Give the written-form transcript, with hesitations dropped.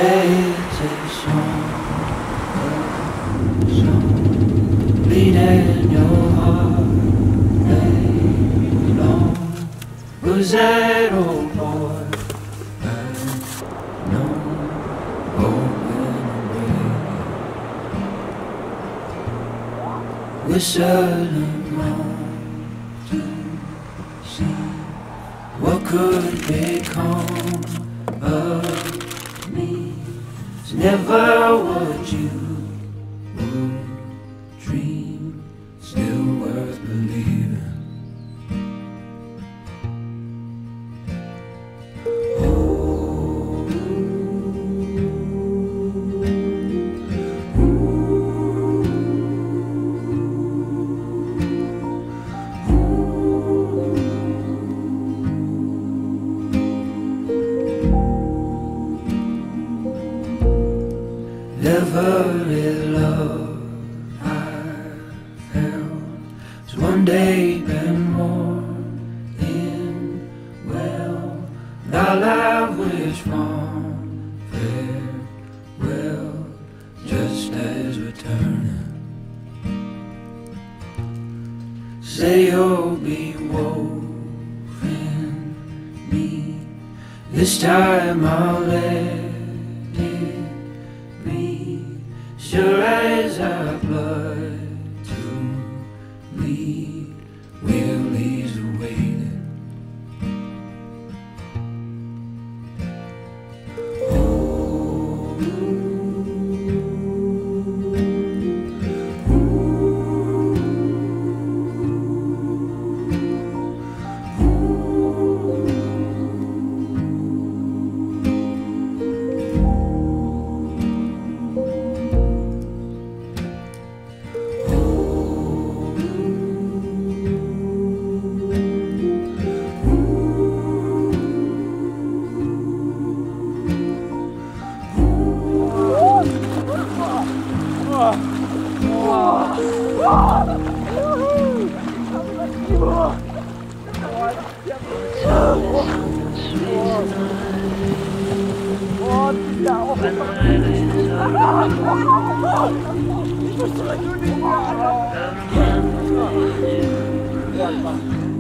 It's a song bleeding your heart lay long. Was that old boy no going away? Whistling on to see what could become of me. It's never what you would dream, still worth believing. Every love I found has one day been worn in well, and all I wish from farewell, just as we're turning. Say you'll be woven me, this time I'll let sure as our blood to bleed, we'll ease the waiting. Oh,